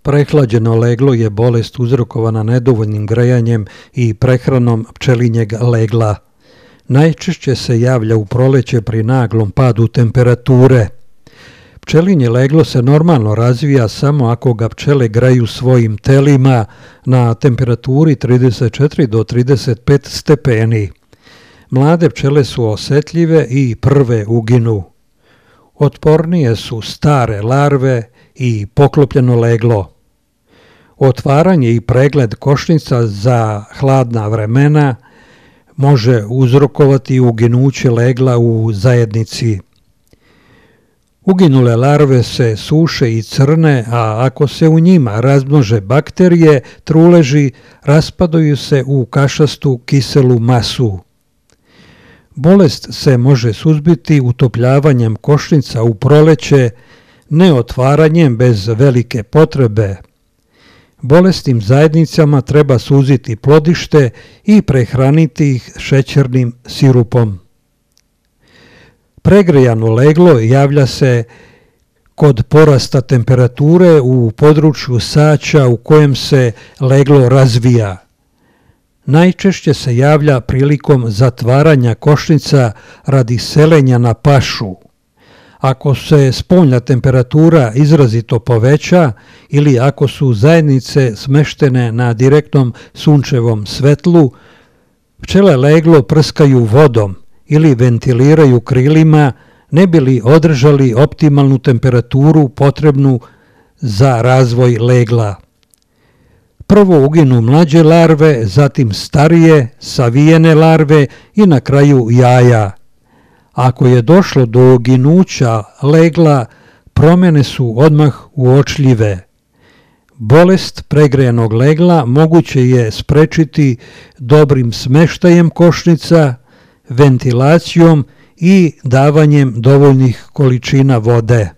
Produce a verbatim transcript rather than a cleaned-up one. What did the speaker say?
Prehlađeno leglo je bolest uzrokovana nedovoljnim grejanjem i prehranom pčelinjeg legla. Najčešće se javlja u proleće pri naglom padu temperature. Pčelinje leglo se normalno razvija samo ako ga pčele greju svojim telima na temperaturi trideset četiri do trideset pet stepeni. Mlade pčele su osetljive i prve uginu. Otpornije su stare larve i poklopljeno leglo. Otvaranje i pregled košnica za hladna vremena može uzrokovati uginuće legla u zajednici. Uginule larve se suše i crne, a ako se u njima razmnože bakterije, truleži raspadaju se u kašastu kiselu masu. Bolest se može suzbiti utopljavanjem košnica u proleće, ne otvaranjem bez velike potrebe. Bolesnim zajednicama treba suziti plodište i prehraniti ih šećernim sirupom. Pregrejano leglo javlja se kod porasta temperature u području saća u kojem se leglo razvija. Najčešće se javlja prilikom zatvaranja košnica radi selenja na pašu. Ako se spoljna temperatura izrazito poveća ili ako su zajednice smeštene na direktnom sunčevom svetlu, pčele leglo prskaju vodom ili ventiliraju krilima ne bi li održali optimalnu temperaturu potrebnu za razvoj legla. Prvo uginu mlađe larve, zatim starije, savijene larve i na kraju jaja. Ako je došlo do uginuća legla, promjene su odmah uočljive. Bolest pregrejanog legla moguće je sprečiti dobrim smeštajem košnica, ventilacijom i davanjem dovoljnih količina vode.